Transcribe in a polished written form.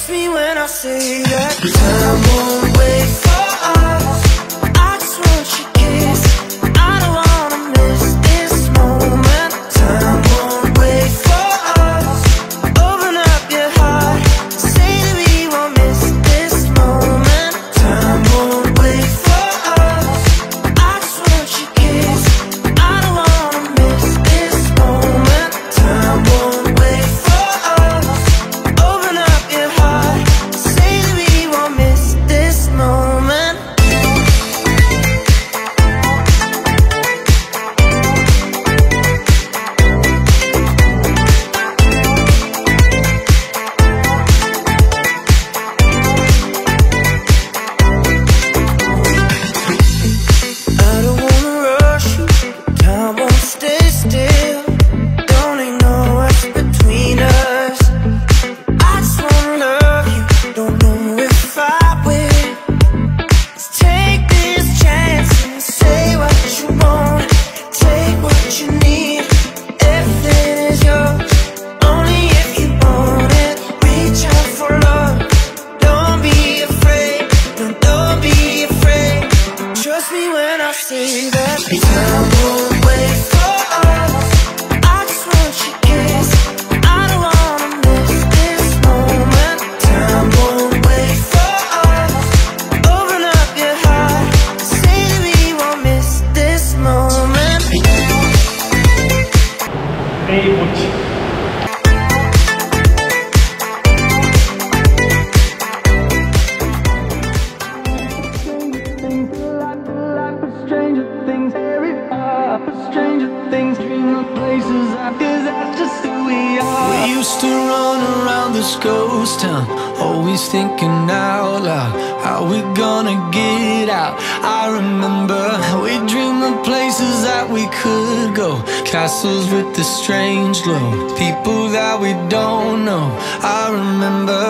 Trust me when I say that time won't wait for us. I just want your kiss, I don't wanna miss this moment. Time won't wait for us. Open up your heart, say that we won't miss this moment. Time won't wait for us. I just want your kiss, I don't wanna miss this moment. Time won't wait for us. Open up your heart, say that we won't miss this moment. I don't wanna rush you, time won't stay still. Don't ignore what's between us. I just wanna love you, don't know if I will. Let's take this chance and say what you want, take what you need. Everything is yours, only if you want it. Reach out for love, don't be afraid, no, don't be afraid. Trust me when I say that time won't wait for us. I just want your kiss, I don't wanna miss this moment. Time won't wait for us. Open up your heart, say that we won't miss this moment. Hey, Butch. Stranger things, very far. Stranger things, dream of places cause that's just who we are. We used to run around this ghost town, always thinking out loud, how we gonna get out. I remember we dreamed of places that we could go, castles with the strange glow, people that we don't know. I remember